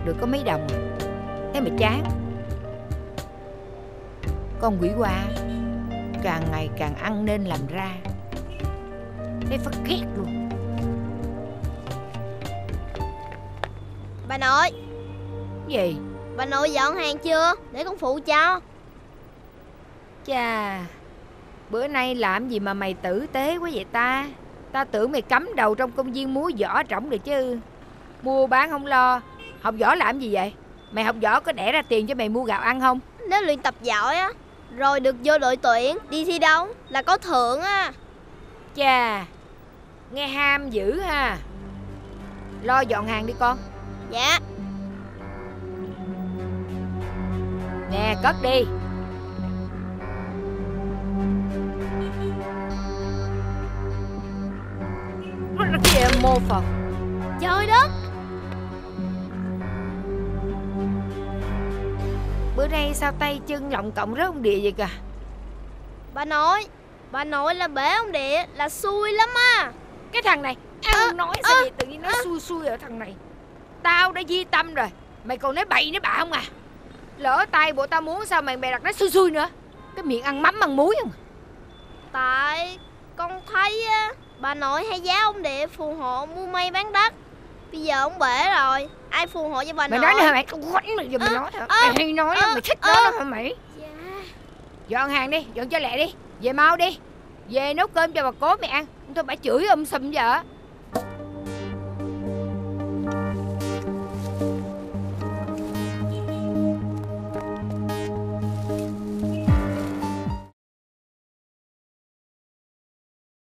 được có mấy đồng à. Thế mà chán. Con quỷ quạ càng ngày càng ăn nên làm ra. Thấy phát ghét luôn. Bà nội. Gì? Bà nội dọn hàng chưa? Để con phụ cho. Chà, bữa nay làm gì mà mày tử tế quá vậy ta? Ta tưởng mày cắm đầu trong công viên múa võ trỏng được chứ. Mua bán không lo. Học võ làm gì vậy? Mày học võ có đẻ ra tiền cho mày mua gạo ăn không? Nếu luyện tập giỏi á, rồi được vô đội tuyển đi thi đấu là có thưởng á. Chà, nghe ham dữ ha. Lo dọn hàng đi con. Dạ. Nè, cất đi. Nó kìa mô Phật. Trời đất. Bữa nay sao tay chân lọng cộng rớt ông địa vậy kìa. Bà nội là bể ông địa là xui lắm á. Cái thằng này ăn nói sao vậy? Tự nhiên nó xui xui ở thằng này. Tao đã di tâm rồi, mày còn nói bậy nói bạ không à? Lỡ tay bộ tao muốn sao mày đặt nó xui xui nữa. Cái miệng ăn mắm ăn muối không? Tại con thấy á, bà nội hay giá ông địa phù hộ mua may bán đất. Bây giờ ông bể rồi, ai phù hộ cho bà mày nội? Mày nói nữa hả mày? Quánh mày giờ mày nói hả? Mày hay nói lắm, mày thích nói lắm hả mày? Dạ. Dọn hàng đi, dọn cho lẹ đi. Về mau đi. Về nấu cơm cho bà cố mày ăn. Thôi bà chửi sùm giờ.